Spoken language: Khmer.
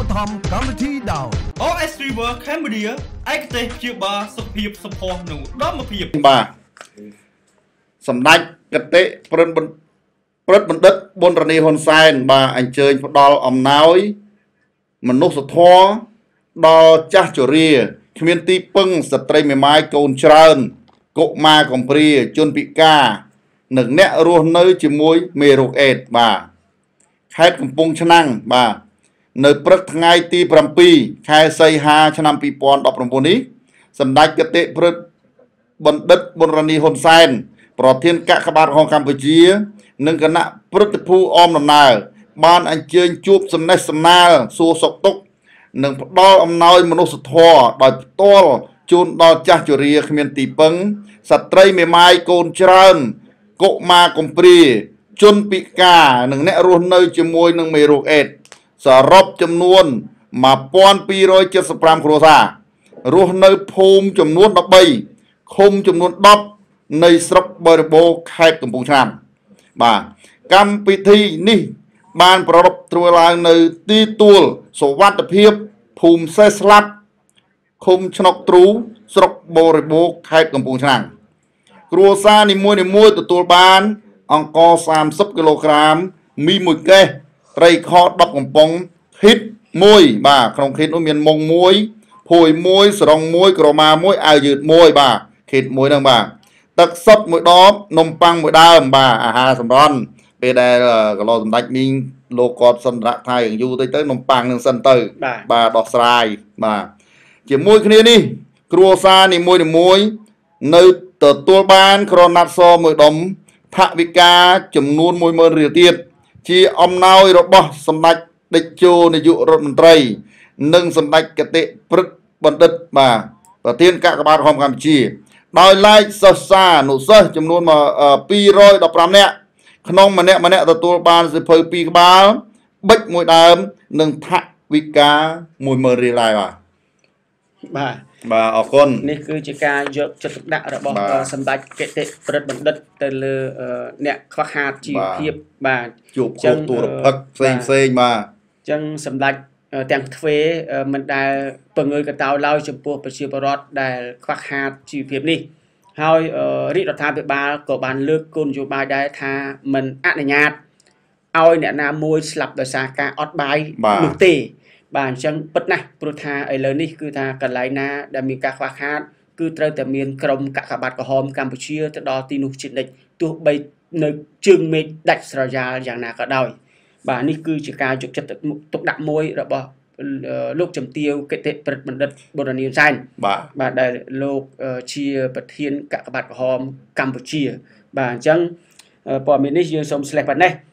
ថមកម្មវិធីដោយ OS River Cambodia ឯកទេសព្យាបាលសុខភាពសម្ផស្សនិងឧត្តមភាពបាទសម្ដេចគតិព្រឹទ្ធបណ្ឌិតប៊ុនរនីហ៊ុនសែនបាទអញ្ជើញផ្ដល់អំណោយមនុស្សធម៌ដល់ចាស់ជរាគ្មានទីពឹងស្ត្រីមេម៉ាយកូនច្រើនកុមារកំព្រាជនពិការនិងអ្នករស់នៅជាមួយមេរោគអេដស៍បាទខេត្តកំពង់ឆ្នាំងបាទនៅព្រឹកថ្ងៃទី7ខែសីហាឆ្នាំ2019នេះសម្ដេចគតិព្រឹទ្ធបណ្ឌិតប៊ុនរនីហ៊ុនសែនប្រធានកាកបាទរបស់កម្ពុជានិងគណៈព្រឹទ្ធភូអមដំណើរបានអញ្ជើញជួបសំណេះសំណាលសួរសុខទុក្ខនិងផ្ដល់អំណោយមនុស្សធម៌ដោយផ្ទាល់ជូនដល់ចាស់ជរាគ្មានទីពឹងស្ត្រីមេម៉ាយកូនច្រើនកុមារកំព្រាជនពិការនិងអ្នករស់នៅជាមួយនឹងមេរោគអេដស៍សរុបចំនួន1275គ្រួសាររស់នៅភូមិចំនួន13ឃុំចំនួន10នៃស្រុកបរិបូរខេត្តកំពង់ឆ្នាំងបាទកម្មវិធីនេះបានប្រារព្ធធ្វើឡើងនៅទីទួលសុវត្ថិភាពភូមិសេះស្លាប់ឃុំឆ្នុកទ្រូស្រុកបរិបូរខេត្តកំពង់ឆ្នាំងគ្រួសារនីមួយៗទទួលបានអង្ករ30គីឡូក្រាមមី1កេសត្រីខ10កំប៉ុងឃីត1បាទក្នុងឃីតនោះមានមុង1ភួយ1ស្រង1ក្រមា1អាវយឺត1បាទឃីត1ហ្នឹងបាទទឹកសុទ្ធ1ដបនំប៉័ង1ដើមបាទអាហារសម្រន់ពេលដែលកន្លោសម្ដេចមីងលោកគាត់សន្ទរៈថាយ៉ាងយូរទៅនំប៉័ងនឹងសិនទៅបាទដោះស្រាយបាទជាមួយគ្នានេះគ្រួសារនីមួយៗនៅទទួលបានក្រណាត់សមួយដុំថវិកាចំនួន10000រៀលទៀតជាអំណោយរបស់សម្ដេចតេជោនាយករដ្ឋមន្ត្រីនិងសម្ដេចគតិព្រឹទ្ធបណ្ឌិតបាទប្រធានកាកបាទរបស់កម្ពុជាដោយឡែកសិស្សានុសិស្សចំនួន215នាក់ក្នុងម្នាក់ទទួលបានសិភៅ2ក្បាលប៊ិច1ដើមនិងថវិកា10000រៀលដែរបាទអរគុណនេះគឺជាការយកចិត្តទុកដាក់របស់សម្ដេចគតិព្រឹទ្ធបណ្ឌិតទៅលើអ្នកខ្វះខាតជីវភាពបាទជួបគោទូរភឹកផ្សេងបាទអញ្ចឹងសម្ដេចទាំងទ្វេមិនដែលពង្រើកតោឡើយចំពោះប្រជាពលរដ្ឋដែលខ្វះខាតជីវភាពនេះហើយរាជរដ្ឋាភិបាលក៏បានលើកគោលនយោបាយដែរថាមិនអនុញ្ញាតឲ្យអ្នកណាមួយស្លាប់ដោយសារការអត់បាយនោះទេបាទអញ្ចឹងពិតណាស់ព្រោះថាឥឡូវនេះគឺថាកន្លែងណាដែលមានការខ្វះខាតគឺត្រូវតែមានក្រុមកាកបាទក្រហមកម្ពុជាទៅដល់ទីនោះជានិច្ចទោះបីនៅជើងមេឃដាច់ស្រយាលយ៉ាងណាក៏ដោយបាទនេះគឺជាការយកចិត្តទុកដាក់មួយរបស់លោកជំទាវគតិព្រឹទ្ធបណ្ឌិតប៊ុនរនីហ៊ុនសែនបាទដែលលោកជាប្រធានកាកបាទក្រហមកម្ពុជាបាទអញ្ចឹងព័ត៌មាននេះយើងសូមស្លេះប៉ុណ្ណេះ